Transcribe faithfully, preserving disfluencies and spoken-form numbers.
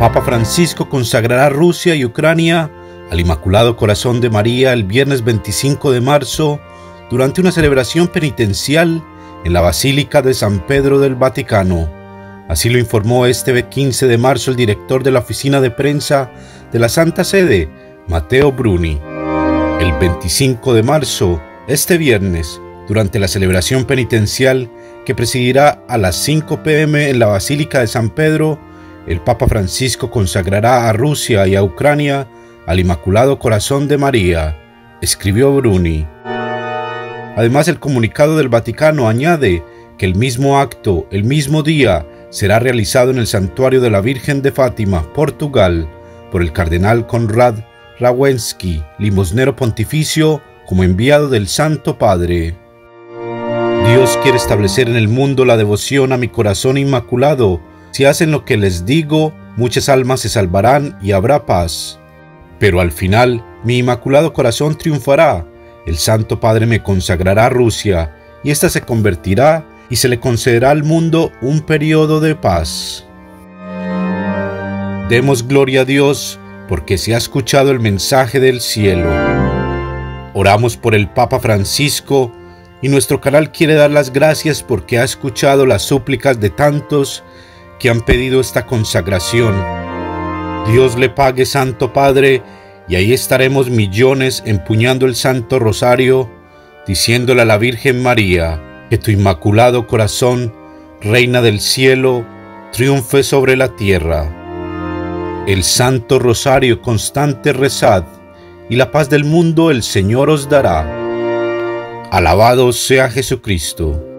Papa Francisco consagrará Rusia y Ucrania al Inmaculado Corazón de María el viernes veinticinco de marzo durante una celebración penitencial en la Basílica de San Pedro del Vaticano. Así lo informó este quince de marzo el director de la oficina de prensa de la Santa Sede, Matteo Bruni. El veinticinco de marzo, este viernes, durante la celebración penitencial que presidirá a las cinco p m en la Basílica de San Pedro, el Papa Francisco consagrará a Rusia y a Ucrania al Inmaculado Corazón de María, escribió Bruni. Además, el comunicado del Vaticano añade que el mismo acto, el mismo día, será realizado en el Santuario de la Virgen de Fátima, Portugal, por el cardenal Konrad Rawęcki, limosnero pontificio, como enviado del Santo Padre. Dios quiere establecer en el mundo la devoción a mi corazón inmaculado. Si hacen lo que les digo, muchas almas se salvarán y habrá paz. Pero al final, mi inmaculado corazón triunfará. El Santo Padre me consagrará a Rusia, y ésta se convertirá y se le concederá al mundo un periodo de paz. Demos gloria a Dios, porque se ha escuchado el mensaje del cielo. Oramos por el Papa Francisco, y nuestro canal quiere dar las gracias porque ha escuchado las súplicas de tantos que han pedido esta consagración. Dios le pague, Santo Padre, y ahí estaremos millones empuñando el Santo Rosario, diciéndole a la Virgen María que tu Inmaculado Corazón, Reina del cielo, triunfe sobre la tierra. El Santo Rosario constante rezad, y la paz del mundo el Señor os dará. Alabado sea Jesucristo.